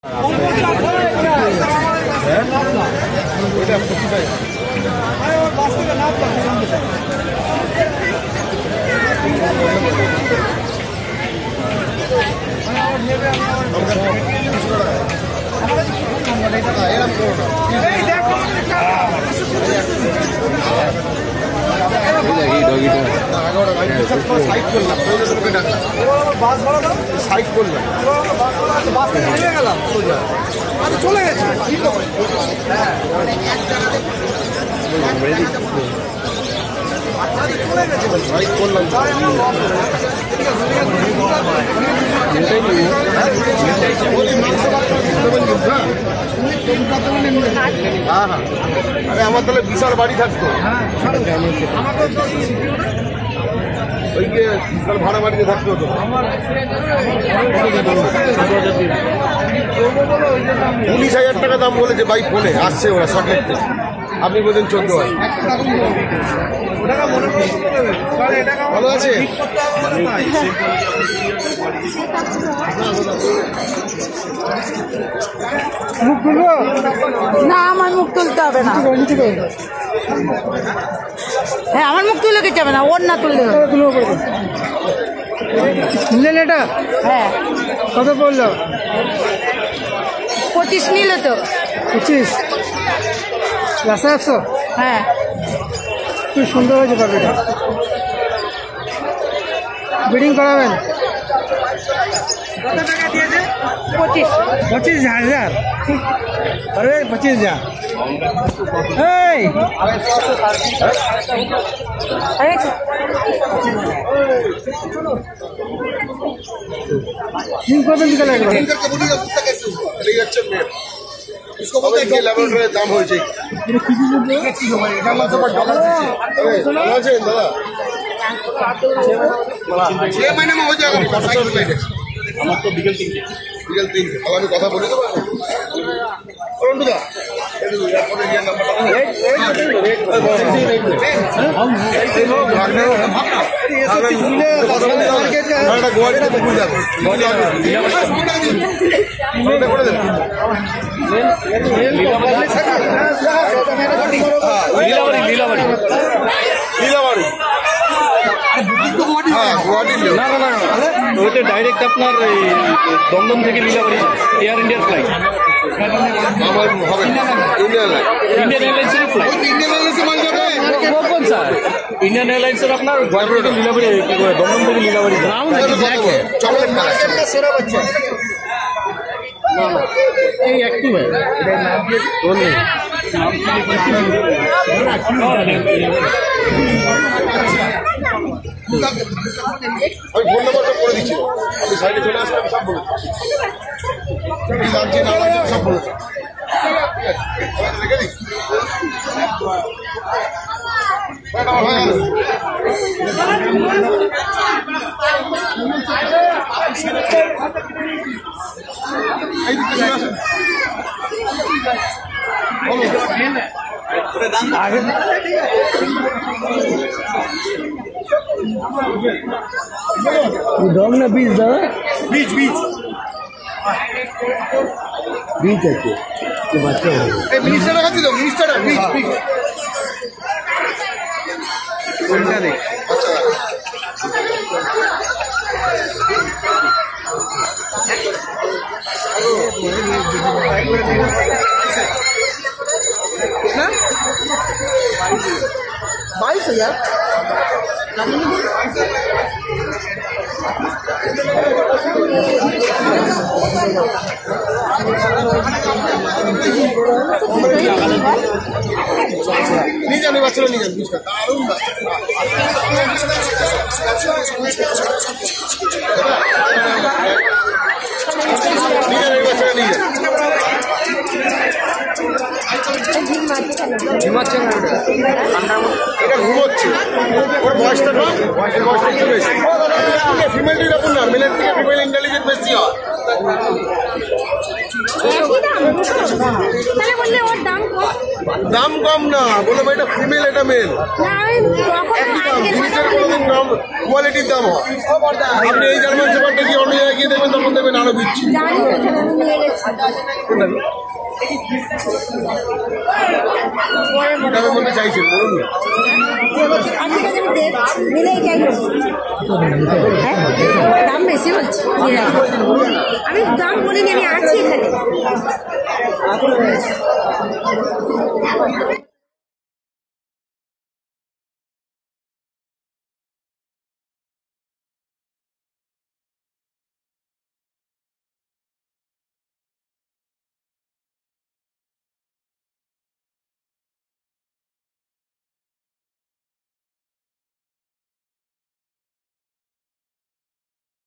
চলে গেছে আরে আমার তাহলে বিশাল বাড়ি থাকতো ওই যে বিশাল ভাড়া বাড়িতে থাকতো তো 19,000 টাকা দাম বলেছে ভাই ফোনে আসছে ওরা সকেট থেকে আপনি বলছেন 14,000 ভালো আছে না আমার মুখ তুলতে হবে না হ্যাঁ আমার মুখ তুলে দিতে হবে না ওর না তুললে নিলেন এটা হ্যাঁ কত পড়লো 25 নিল তো 25 রাস্তা 100 হ্যাঁ খুব সুন্দর হয়েছে পাখিটা ব্রিডিং করাবেন কত টাকা দিয়েছে 25,000 अरे 25,000 এই अरे दिन করবেন কি লাগবে करके बोलिए उसका कैसे ले अच्छा में इसको बोलते हैं कि लेवल रे दाम हो जाए এটা মাছ পর ডলার দিচ্ছে अरे ভালো আছেন দাদা 6 महीने में हो जाएगा 500 रुपए আমার তো বিকেল 3 আবার আমি কথা বলে দেবো করুন দাদা এরপরে যে নাম্বারটা গোয়ারিতে পুকুর যাবে করে দেবেন লীলাবাড়ি না না না ওইটা ডাইরেক্ট আপনার দমদম থেকে লীলাবাড়ি এয়ার ইন্ডিয়ার ফ্লাইট আমার হবে ইন্ডিয়ান এয়ারলাইন্সের ফ্লাইট কোন স্যার ইন্ডিয়ান এয়ারলাইন্সের আপনার লীলাবাড়ি দমদম থেকে লীলাবাড়ি চকলেট সেরা বাচ্চা এই অ্যাক্টিভ হয় এটার নাম দিয়ে বলুন আমি ফোন নাম্বারটা করে দিচ্ছি আপনি সাইডে চলে আসলে আমি সব বলে দিচ্ছি সব বলে রেখে দিই ডগ না বীজ দাদা बीच बीच বীজ আছে বাচ্চা मिनिस्टर का दिलो मिनिस्टर बीच बीच कोनটা নেই আচ্ছা না 22,000 নিয়ে যান বাচ্চারা নিয়ে যান বুঝতে দারুণ বাচ্চারা নিয়ে যান এটা ঘুমোচ্ছে ওর বয়সটা কম বয়সটা একটু বেশি ফিমেলটির ব্যাপার না মেলের থেকে ফিমেল ইন্টেলিজেন্স বেশি হয় তাহলে বললে ওর দাম কম। দাম কম না, বললাম এটা ফিমেল এটা মেল, না আমি তখন একই দাম। আজকে জিনিসের কোনোদিন দাম কোয়ালিটির দাম হয়। আপনি এই জার্মান শেফার্ডটা কি অন্য জায়গায় গিয়ে দেখবেন, তখন দেখবেন আরো বিচ্ছি। জানি তো সেটা আমি নিয়ে গেছি। দামে বলতে চাইছেন বলুন না। আজকে আমি দেখছি মিলেই চাইছি। হ্যাঁ দাম বেশি বলছি আমি দাম বলিনি, আমি আছি এখানে।